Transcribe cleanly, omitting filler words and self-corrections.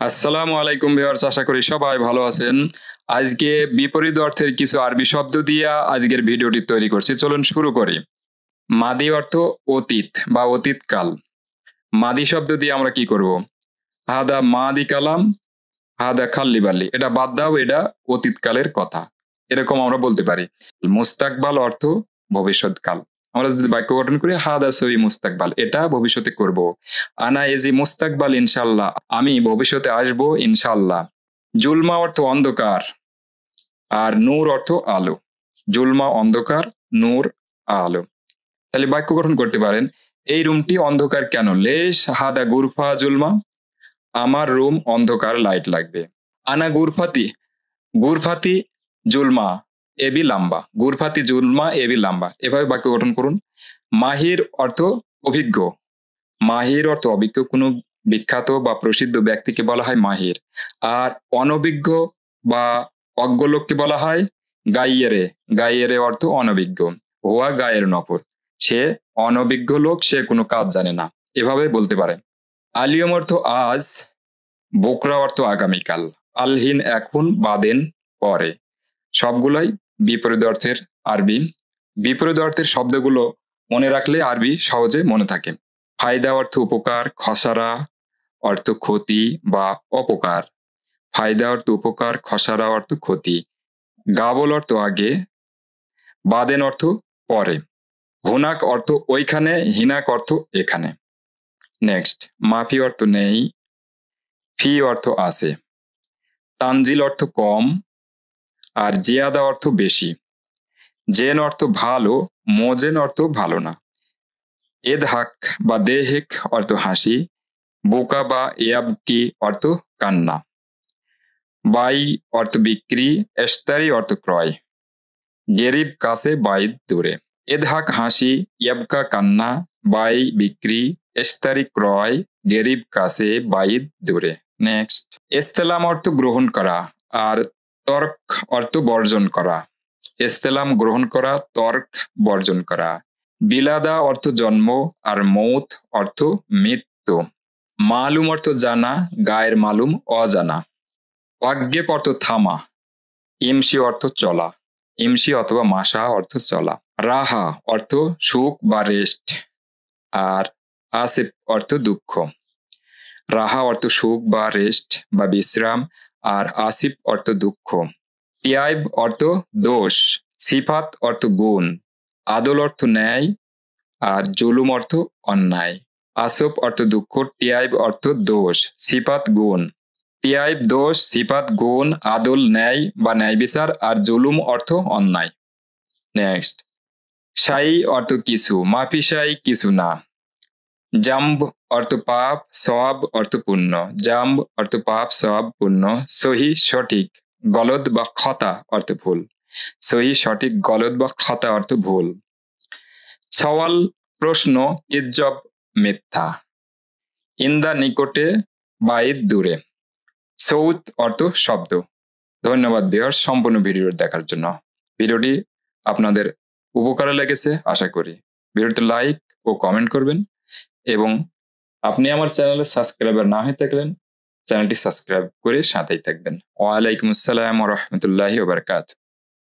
আসসালামু আলাইকুম ভিউয়ার্স, আশা করি সবাই ভালো আছেন। আজকে বিপরীত অর্থের কিছু আরবি শব্দ দিয়ে আজকের ভিডিওটি তৈরি করছি। চলুন শুরু করি। মাদি অর্থ অতীত বা অতীতকাল। মাদি শব্দ দিয়ে আমরা কি করব? হাদা মাদি কালাম, হাদা খাল্লি বাল্লি। এটা বাদ দাও, এটা অতীতকালের কথা। এরকম আমরা বলতে পারি। মুস্তাকবাল অর্থ ভবিষ্যৎকাল। আমরা যদি বাক্য গঠন করি হাদা সই মুস্তাকবাল, এটা ভবিষ্যতে করব। আনা এজি মুস্তাকবাল ইনশাল্লাহ, আমি ভবিষ্যতে আসবো ইনশাল্লাহ। জুলমা অর্থ অন্ধকার, আর নূর অর্থ আলো। জুলমা অন্ধকার, নূর আলো। তাহলে বাক্য গঠন করতে পারেন, এই রুমটি অন্ধকার কেন? লেশ হাদা গুরফা জুলমা, আমার রুম অন্ধকার, লাইট লাগবে। আনা গুরফাতি, গুরফাতি জুলমা এবি লাম্বা, গুরফাতি জুলমা এবি লাম্বা। এভাবে বাক্য গঠন করুন। মাহির অর্থ অভিজ্ঞ, মাহির অর্থ অভিজ্ঞ, কোনো বিখ্যাত বা প্রসিদ্ধ ব্যক্তিকে বলা হয় মাহির। আর অনভিজ্ঞ বা অজ্ঞ লোককে বলা হয় গাইয়েরে। গাইয়েরে অর্থ অনভিজ্ঞ। হোয়া গায়ের নফর, সে অনভিজ্ঞ লোক, সে কোনো কাজ জানে না। এভাবে বলতে পারে। আলিয়ম অর্থ আজ, বোকরা অর্থ আগামীকাল, আলহিন এখন, বাদেন পরে। সবগুলাই বিপরীত অর্থের আরবি। বিপরীত অর্থের শব্দগুলো মনে রাখলে আরবি সহজে মনে থাকে। ফায়দা অর্থ উপকার, খসারা অর্থ ক্ষতি বা অপকার। ফায়দা অর্থ উপকার, খসারা অর্থ ক্ষতি। গাবল অর্থ আগে, বাদেন অর্থ পরে। হুনাক অর্থ ওইখানে, হিনাক অর্থ এখানে। নেক্সট, মাফি অর্থ নেই, ফি অর্থ আছে। তানজিল অর্থ কম, আর জিয়াদা অর্থ বেশি। জেন অর্থ ভালো, মোজেন অর্থ ভালো না। এদহাক বা দেহেক অর্থ হাসি, বোকা বা ইয়াবকি অর্থ কান্না। বাই অর্থ বিক্রি, এস্তারি অর্থ ক্রয়। গেরিব কাছে, বাইদ দূরে। এদহাক হাসি, ইয়াবকা কান্না, বাই বিক্রি, এস্তারি ক্রয়, গেরিব কাছে, বাইদ দূরে। নেক্সট, ইস্তেলাম অর্থ গ্রহণ করা, আর তর্ক অর্থ বর্জন করা। ইস্তেলাম গ্রহণ করা, তর্ক বর্জন করা। বিলাদা অর্থ জন্ম, আর মৌত অর্থ মৃত্যু। মালুম অর্থ জানা, গায়ের মালুম অজানা। ওয়াগ্গেপ অর্থ থামা, ইমসি অর্থ চলা। ইমসি অথবা মাসা অর্থ চলা। রাহা অর্থ সুখ বা রেস্ট, আর আসিফ অর্থ দুঃখ। রাহা অর্থ সুখ বা রেস্ট বা বিশ্রাম, আর আসিফ অর্থ দুঃখ। তিয়াইব অর্থ দোষ, সিফাত অর্থ গুণ। আদল অর্থ ন্যায়, আর জুলুম অর্থ অন্যায়। আসফ অর্থ দুঃখ, তিয়াইব অর্থ দোষ, সিফাত গুণ। তিয়াইব দোষ, সিফাত গুণ, আদল ন্যায় বা ন্যায় বিচার, আর জুলুম অর্থ অন্যায়। নেক্সট, সাই অর্থ কিছু, মাফিসাই কিছু না। জাম্ব অর্থ পাপ, সওয়াব অর্থ পুণ্য। জাম্ব অর্থ পাপ, সওয়াব পুণ্য। সহি সঠিক, গলদ বা খতা অর্থ ভুল। সহি সঠিক, গলদ বা খতা অর্থ ভুল। সওয়াল প্রশ্ন, ইজ্জব মিথ্যা। ইন্দা নিকটে, বাইদ দূরে। সৌত অর্থ শব্দ। ধন্যবাদ ভিউয়ার্স সম্পূর্ণ ভিডিও দেখার জন্য। ভিডিওটি আপনাদের উপকারে লেগেছে আশা করি। ভিডিওটি লাইক ও কমেন্ট করবেন, এবং আপনি আমার চ্যানেলে সাবস্ক্রাইবার না হয়ে থাকলেন চ্যানেলটি সাবস্ক্রাইব করে সাথেই থাকবেন। ওয়ালাইকুম আসসালাম ওয়া রাহমাতুল্লাহি ওয়া বারাকাতুহু।